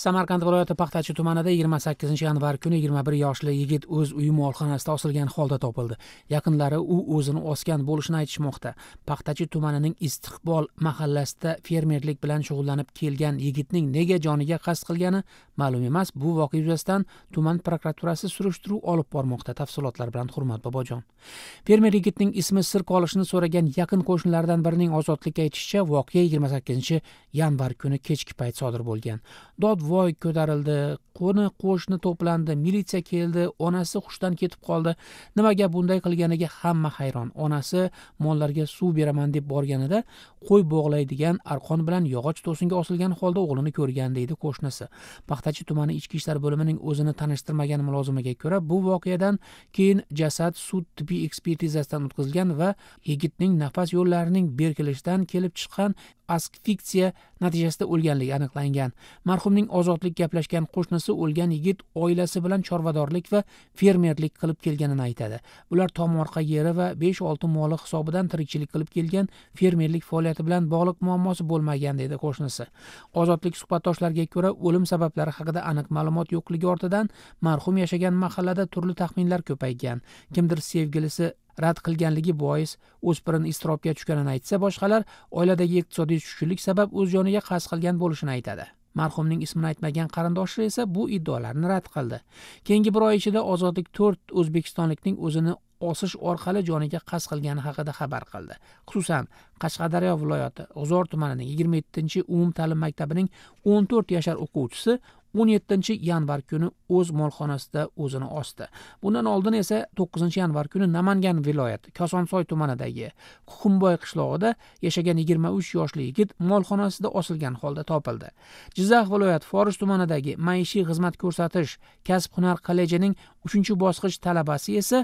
Samarqand viloyati Paxtachi tumanida 28-yanvar kuni 21 yoshli yigit o'z uyi molxonasida osilgan holda topildi. Yaqinlari u o'zini osgan bo'lishini aytishmoqda. Paxtachi tumanining Istiqbol mahallasida fermerlik bilan shug'ullanib kelgan yigitning nega joniga qasd qilgani ma'lum emas. Bu voqea yuzasidan tuman prokuraturasi surishtiruv olib bormoqda. Tafsilotlar bilan Hurmat Bobojon. Fermer yigitning ismi sir qolishini so'ragan yaqin qo'shnilardan birining Ozodlikka aytishicha, voqea 28-yanvar kuni kechki payt sodir bo'lgan. Voy ko'tarildi, qo'shni to'plandi, militsiya keldi, onasi hushdan ketib qoldi. Nimaga bunday qilganiga hamma hayron. Onasi mollarga suv beraman deb borganida qo'y bog'laydigan arqon bilan yog'och to'singa osilgan holda o'g'lini ko'rgan deydi qo'shnisi. Paxtachi tumani ichki ishlar bo'limining o'zini tanishtirmagan mulozimiga ko'ra, bu voqeadan keyin jasad sud tibbiy ekspertizasidan o'tkazilgan va yigitning nafas yo'llarining berkilishidan kelib chiqqan asfiksiya natijasida o'lganligi aniqlangan. Marhumning Ozodlik gaplashgan qo'shnisi o'lgan yigit oilasi bilan chorvadorlik va fermerlik qilib kelganini aytadi. Ular tomorqa yeri va 5-6 moli hisobidan tirikchilik qilib kelgan, fermerlik faoliyati bilan bog'liq muammosi bo'lmagan dedi qo'shnisi. Ozodlik suhbatdoshlariga ko'ra, o'lim sabablari haqida aniq ma'lumot yo'qligi ortidan marhum yashagan mahallada turli taxminlar ko'paygan. Kimdir sevgilisi rad qilganligi bois o'spirin iztirobga tushganini aytsa, boshqalar oiladagi iqtisodiy tushkunlik sabab o'z joniga qasd qilgan bo'lishini aytadi. Marhumning ismini aytmagan qarindoshi esa bu iddaolarni rad qildi. Keyingi bir oy ichida Ozodlik 4 o'zbekistonlikning o'zini osish orqali joniga qasd qilgani haqida xabar qildi. Xususan, Qashqadaryo viloyati G'uzor tumanining 27-umumta'lim maktabining 14 yashar o'quvchisi 17-yanvar kuni o'z molxonasida o'zini osdi. Bundan oldin esa 9-yanvar kuni Namangan viloyati Kosonsoy tumanidagi Quxumboy qishlog'ida yashagan 23 yoshli yigit molxonasida osilgan holda topildi. Jizzax viloyati Forish tumanidagi maishiy xizmat ko'rsatish kasb-hunar kollejining 3-bosqich talabasi esa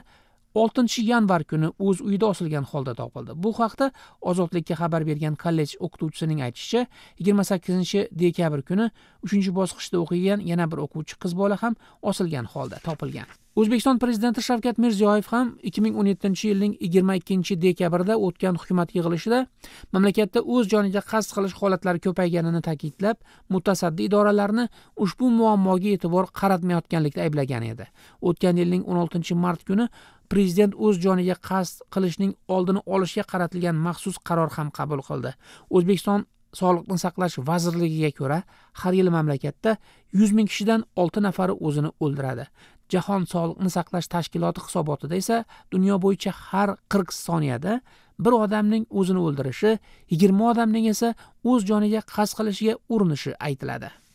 6-yanvar kuni o'z uyida osilgan holda topildi. Bu haqda Ozodlikka xabar bergan kollej o'qituvchisining aytishicha, 28-dekabr kuni 3-bosqichda o'qigan yana bir o'quvchi qiz bola ham osilgan holda topilgan. O'zbekiston prezidenti Shavkat Mirziyoyev ham 2017-yilning 22-dekabrida o'tgan hukumat yig'ilishida mamlakatda o'z joniga qasd qilish holatlari ko'payganini ta'kidlab, mutasaddi idoralarni ushbu muammoga e'tibor qaratmayotganlikda ayblagan edi. O'tgan yilning 16-mart kuni Prezident o'z joniga qasd qilishning oldini olishga qaratilgan maxsus qaror ham qabul qildi. O'zbekiston Sog'liqni saqlash vazirligiga ko'ra, har yili mamlakatda 100 ming kishidan 6 nafari o'zini o'ldiradi. Jahon Sog'liqni saqlash tashkiloti hisobotida esa dunyo bo'yicha har 40 soniyada bir odamning o'zini o'ldirishi, 20 odamning esa o'z joniga qasd qilishiga urinishi aytiladi.